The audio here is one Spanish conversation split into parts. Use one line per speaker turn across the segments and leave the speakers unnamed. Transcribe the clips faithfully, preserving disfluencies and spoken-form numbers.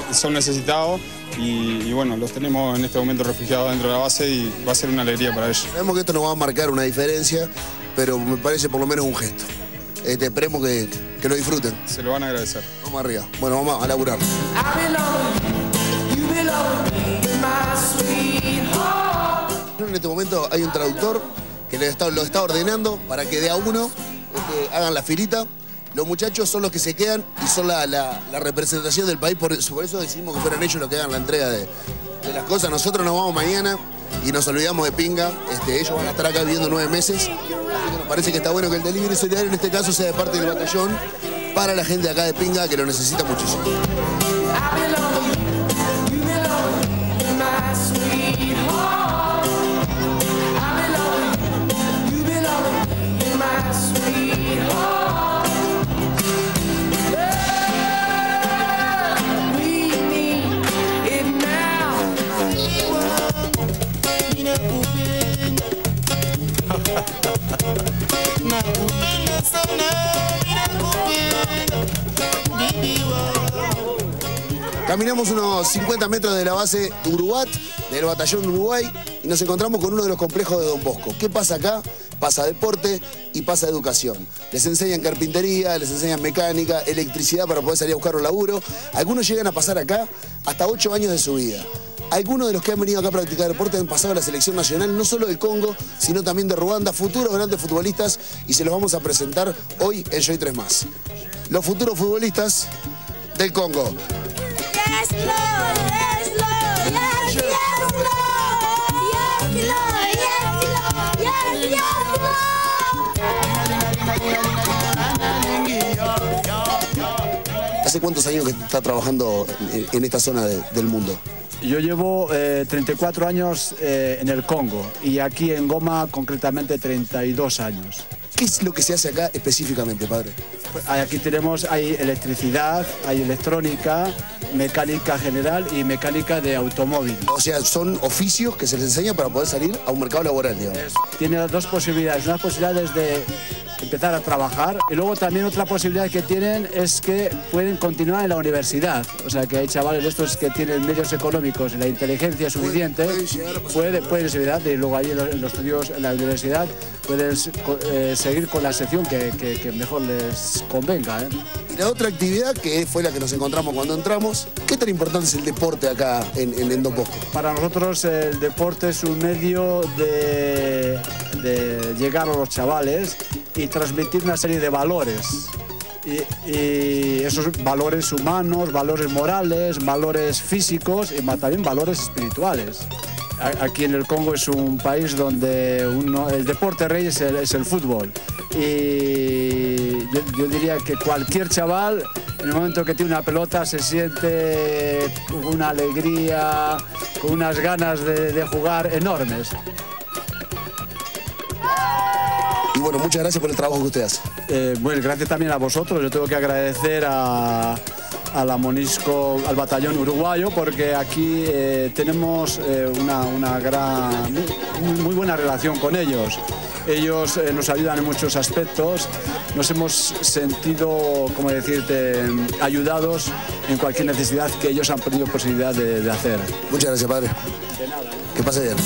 son necesitados y, y bueno, los tenemos en este momento refugiados dentro de la base y va a ser una alegría para ellos.
Sabemos que esto nos va a marcar una diferencia, pero me parece por lo menos un gesto. Este, esperemos que, que lo disfruten.
Se lo van a agradecer.
Vamos arriba. Bueno, vamos a laburar. En este momento hay un traductor que lo está, lo está ordenando para que de a uno este, hagan la filita. Los muchachos son los que se quedan y son la, la, la representación del país, por eso, por eso decidimos que fueran ellos los que hagan la entrega de, de las cosas. Nosotros nos vamos mañana y nos olvidamos de pinga. Este, ellos van a estar acá viviendo nueve meses. Así que nos parece que está bueno que el delivery solidario en este caso sea de parte del batallón para la gente de acá de pinga que lo necesita muchísimo. Caminamos unos cincuenta metros de la base de Uruguat, del batallón de Uruguay, y nos encontramos con uno de los complejos de Don Bosco. ¿Qué pasa acá? Pasa deporte y pasa educación. Les enseñan carpintería, les enseñan mecánica, electricidad para poder salir a buscar un laburo. Algunos llegan a pasar acá hasta ocho años de su vida. Algunos de los que han venido acá a practicar deporte han pasado a la selección nacional, no solo del Congo, sino también de Ruanda, futuros grandes futbolistas, y se los vamos a presentar hoy en Yo y Tres Más. Los futuros futbolistas del Congo.
Yes, Lord, yes, Lord, yes, yes, Lord, yes, Lord, yes, Lord, yes, yes,
¿Hace cuántos años que está trabajando en esta zona de, del mundo?
Yo llevo eh, treinta y cuatro años eh, en el Congo y aquí en Goma concretamente treinta y dos años.
¿Qué es lo que se hace acá específicamente, padre?
Aquí tenemos, hay electricidad, hay electrónica, mecánica general y mecánica de automóvil.
O sea, son oficios que se les enseña para poder salir a un mercado laboral, digamos.
Tiene dos posibilidades. Una posibilidad es de empezar a trabajar y luego también otra posibilidad que tienen es que pueden continuar en la universidad. O sea, que hay chavales estos que tienen medios económicos y la inteligencia suficiente, pueden, pueden seguir y luego ahí en los estudios en la universidad pueden eh, seguir con la sección que, que, que mejor les convenga, ¿eh?
Y la otra actividad, que fue la que nos encontramos cuando entramos, ¿qué tan importante es el deporte acá en, en, en Don Bosco?
Para nosotros el deporte es un medio de, de llegar a los chavales y transmitir una serie de valores. Y, y esos valores humanos, valores morales, valores físicos y también valores espirituales. Aquí en el Congo es un país donde uno, el deporte rey es el, es el fútbol. Y yo, yo diría que cualquier chaval, en el momento que tiene una pelota, se siente con una alegría, con unas ganas de, de jugar enormes.
Y bueno, muchas gracias por el trabajo que usted hace.
Eh, bueno, gracias también a vosotros. Yo tengo que agradecer a... a la Monisco, al batallón uruguayo, porque aquí eh, tenemos eh, una, una gran, muy, muy buena relación con ellos. Ellos eh, nos ayudan en muchos aspectos, nos hemos sentido, como decirte, ayudados en cualquier necesidad que ellos han tenido posibilidad de, de hacer.
Muchas gracias, padre.
De nada.
Que pase bien.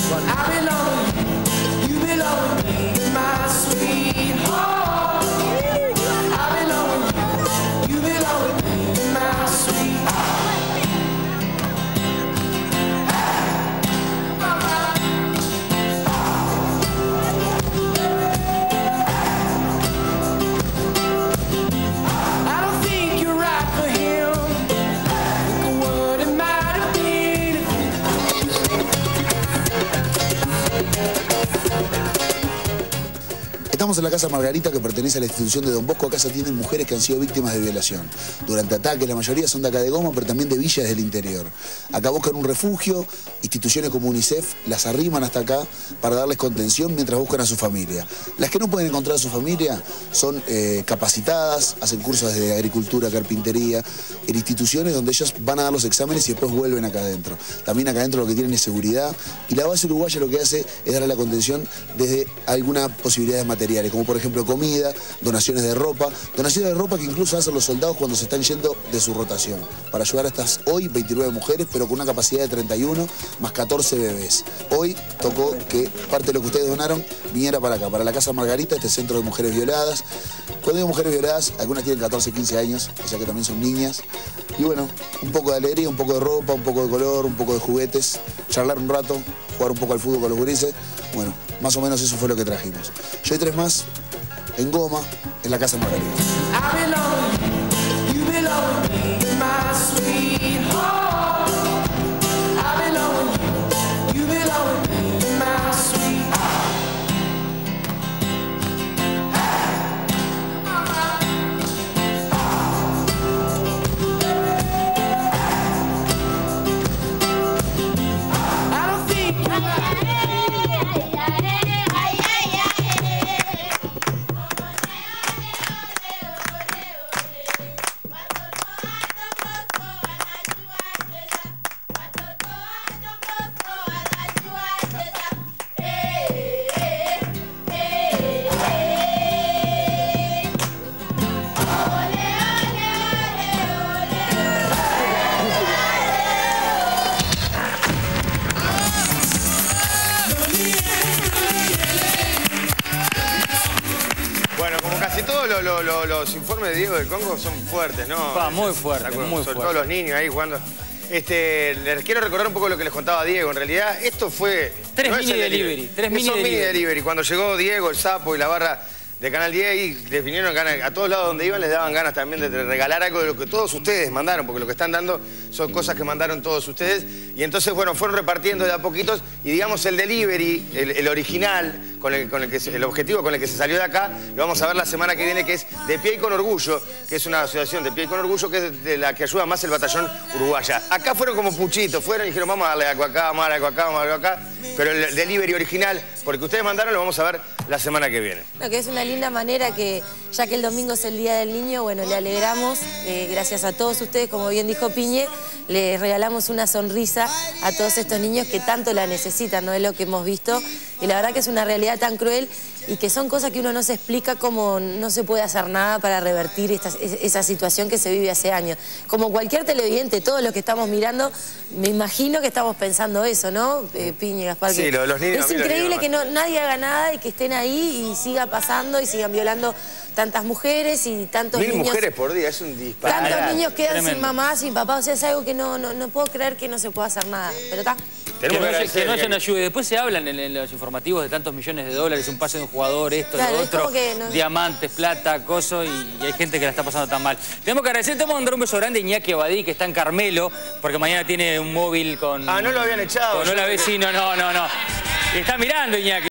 Estamos en la Casa Margarita, que pertenece a la institución de Don Bosco. Acá se atienden mujeres que han sido víctimas de violación durante ataques. La mayoría son de acá de Goma, pero también de villas del interior. Acá buscan un refugio, instituciones como UNICEF las arriman hasta acá para darles contención mientras buscan a su familia. Las que no pueden encontrar a su familia son eh, capacitadas, hacen cursos de agricultura, carpintería, en instituciones donde ellas van a dar los exámenes y después vuelven acá adentro. También acá adentro lo que tienen es seguridad, y la base uruguaya lo que hace es darle la contención desde alguna posibilidad de material materiales, como por ejemplo comida, donaciones de ropa, donaciones de ropa que incluso hacen los soldados cuando se están yendo de su rotación, para ayudar a estas hoy veintinueve mujeres, pero con una capacidad de treinta y uno, más catorce bebés. Hoy tocó que parte de lo que ustedes donaron viniera para acá, para la Casa Margarita, este centro de mujeres violadas. Cuando digo mujeres violadas, algunas tienen catorce, quince años, o sea que también son niñas. Y bueno, un poco de alegría, un poco de ropa, un poco de color, un poco de juguetes, charlar un rato, jugar un poco al fútbol con los gurises. Bueno, más o menos eso fue lo que trajimos. Yo hay tres más en Goma, en la Casa Margarita.
Bueno, como casi todos lo, lo, lo, los informes de Diego del Congo son fuertes, ¿no?
Va, muy fuerte, muy
Sobre
fuerte.
todo los niños ahí jugando. Este, les quiero recordar un poco lo que les contaba Diego. En realidad, esto fue...
Tres
no
mini
es el
delivery, tres mini
Son mini
delivery.
delivery. Cuando llegó Diego, el Sapo y la barra de Canal diez, y les vinieron ganas, a todos lados donde iban les daban ganas también de regalar algo de lo que todos ustedes mandaron, porque lo que están dando son cosas que mandaron todos ustedes. Y entonces, bueno, fueron repartiendo de a poquitos, y digamos el delivery, el, el original, con el, con el, que se, el objetivo con el que se salió de acá, lo vamos a ver la semana que viene, que es De Pie y con Orgullo, que es una asociación de Pie y con Orgullo, que es de la que ayuda más el batallón uruguaya. Acá fueron como puchitos, fueron y dijeron, vamos a darle algo acá, vamos a darle algo acá, vamos a darle algo acá, pero el delivery original, porque ustedes mandaron, lo vamos a ver la semana que viene.
No, que es una linda manera que, ya que el domingo es el Día del Niño, bueno, le alegramos, eh, gracias a todos ustedes, como bien dijo Piñe, les regalamos una sonrisa a todos estos niños que tanto la necesitan, ¿no? Es lo que hemos visto, y la verdad que es una realidad tan cruel y que son cosas que uno no se explica, como no se puede hacer nada para revertir esta, esa situación que se vive hace años. Como cualquier televidente, todos los que estamos mirando, me imagino que estamos pensando eso, ¿no? Eh, Piñe, Gaspar.
Sí,
que
lo de los niños,
es
a mí los
increíble
niños
que no, nadie haga nada y que estén ahí y siga pasando y sigan violando tantas mujeres y tantos
Mil
niños.
mujeres por día, es un disparate.
Tantos niños quedan
Tremendo.
sin mamá, sin papá, o sea, es algo que no, no, no puedo creer que no se pueda hacer nada, pero está.
Que
Tenemos
no,
que
se-
agradecer
que no
que-
haya una ayuda. Y después se hablan en, en los informativos de tantos millones de dólares, un pase de un jugador, esto,
Claro,
lo
es
otro,
como que no-
diamantes, plata, coso, y, y hay gente que la está pasando tan mal. Tenemos que agradecer, tenemos que mandar un beso grande a Iñaki Abadí, que está en Carmelo, porque mañana tiene un móvil con...
Ah, no lo habían echado.
Con
Yo-
Hola Vecino, no, no, no. Y está mirando Iñaki.